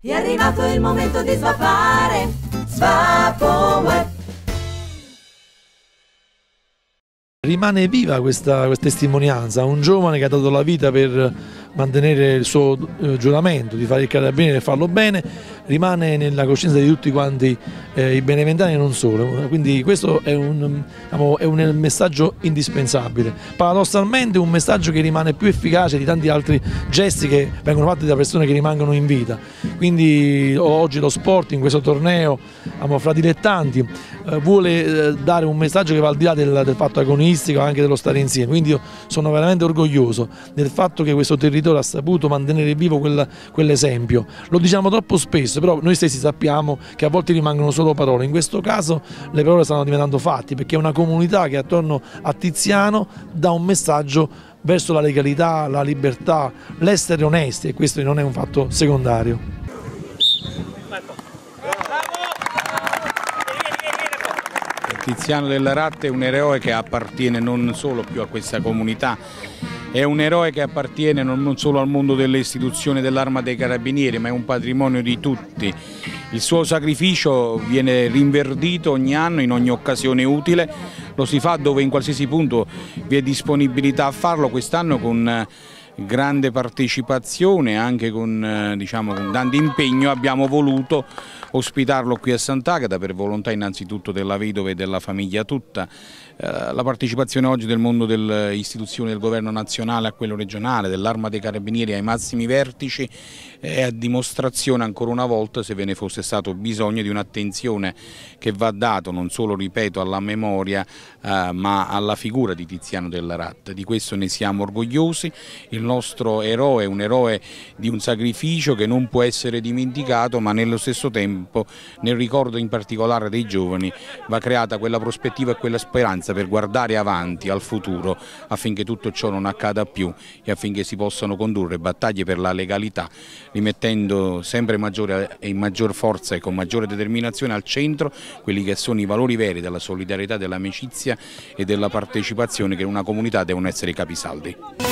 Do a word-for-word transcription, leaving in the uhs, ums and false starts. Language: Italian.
È arrivato il momento di svapare, Svapoweb. Rimane viva questa, questa testimonianza, un giovane che ha dato la vita per mantenere il suo eh, giuramento di fare il carabiniere e farlo bene, rimane nella coscienza di tutti quanti eh, i beneventani e non solo, quindi questo è un, diciamo, è un messaggio indispensabile, paradossalmente un messaggio che rimane più efficace di tanti altri gesti che vengono fatti da persone che rimangono in vita, quindi oggi lo sport in questo torneo diciamo, fra dilettanti eh, vuole eh, dare un messaggio che va al di là del, del fatto agonistico, anche dello stare insieme, quindi io sono veramente orgoglioso del fatto che questo territorio ha saputo mantenere vivo quel, quell'esempio. Lo diciamo troppo spesso, però noi stessi sappiamo che a volte rimangono solo parole, in questo caso le parole stanno diventando fatti, perché è una comunità che attorno a Tiziano dà un messaggio verso la legalità, la libertà, l'essere onesti, e questo non è un fatto secondario. Tiziano Della Ratta è un eroe che appartiene non solo più a questa comunità, è un eroe che appartiene non solo al mondo delle istituzioni dell'Arma dei Carabinieri, ma è un patrimonio di tutti. Il suo sacrificio viene rinverdito ogni anno, in ogni occasione utile, lo si fa dove in qualsiasi punto vi è disponibilità a farlo, quest'anno con grande partecipazione, anche con, diciamo, con grande impegno abbiamo voluto ospitarlo qui a Sant'Agata per volontà innanzitutto della vedova e della famiglia tutta. Eh, la partecipazione oggi del mondo delle istituzioni del governo nazionale a quello regionale, dell'Arma dei Carabinieri ai massimi vertici è a dimostrazione ancora una volta, se ve ne fosse stato bisogno, di un'attenzione che va dato non solo, ripeto, alla memoria eh, ma alla figura di Tiziano Della Ratta. Di questo ne siamo orgogliosi. Il nostro eroe è un eroe di un sacrificio che non può essere dimenticato, ma nello stesso tempo nel ricordo in particolare dei giovani va creata quella prospettiva e quella speranza per guardare avanti al futuro affinché tutto ciò non accada più e affinché si possano condurre battaglie per la legalità, rimettendo sempre maggiore e in maggior forza e con maggiore determinazione al centro quelli che sono i valori veri della solidarietà, dell'amicizia e della partecipazione che in una comunità devono essere i capisaldi.